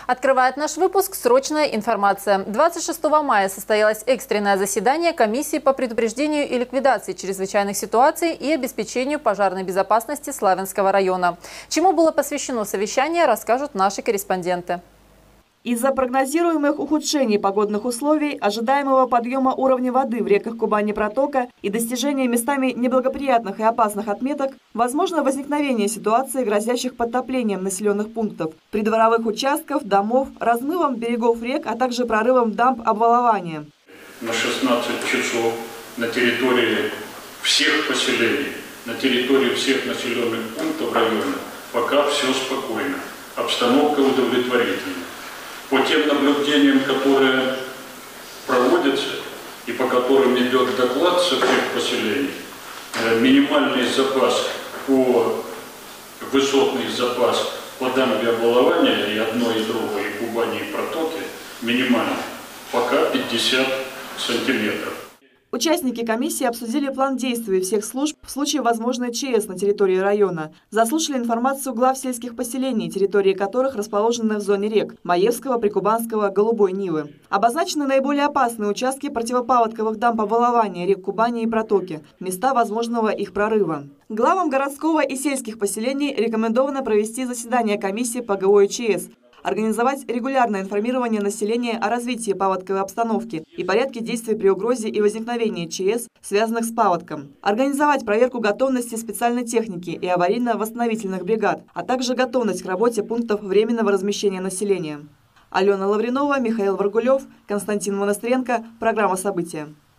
Открывает наш выпуск срочная информация. 26 мая состоялось экстренное заседание комиссии по предупреждению и ликвидации чрезвычайных ситуаций и обеспечению пожарной безопасности Славянского района. Чему было посвящено совещание, расскажут наши корреспонденты. Из-за прогнозируемых ухудшений погодных условий, ожидаемого подъема уровня воды в реках Кубани и Протока и достижения местами неблагоприятных и опасных отметок, возможно возникновение ситуаций, грозящих подтоплением населенных пунктов, придворовых участков, домов, размывом берегов рек, а также прорывом дамб обвалования. На 16 часов на территории всех поселений, на территории всех населенных пунктов района пока все спокойно, обстановка удовлетворительна. По тем наблюдениям, которые проводятся и по которым идет доклад со всех поселений, минимальный запас высотный запас по дамбе обвалования и одной, и другой, и Кубани, и Протоки, минимальный, пока 50 сантиметров. Участники комиссии обсудили план действий всех служб в случае возможной ЧС на территории района. Заслушали информацию глав сельских поселений, территории которых расположены в зоне рек Маевского, Прикубанского, Голубой Нивы. Обозначены наиболее опасные участки противопаводковых дамб обвалования рек Кубани и Протоки, места возможного их прорыва. Главам городского и сельских поселений рекомендовано провести заседание комиссии по ГО и ЧС, организовать регулярное информирование населения о развитии паводковой обстановки и порядке действий при угрозе и возникновении ЧС, связанных с паводком. Организовать проверку готовности специальной техники и аварийно-восстановительных бригад, а также готовность к работе пунктов временного размещения населения. Алена Лавринова, Михаил Варгулев, Константин Монастренко. Программа «События».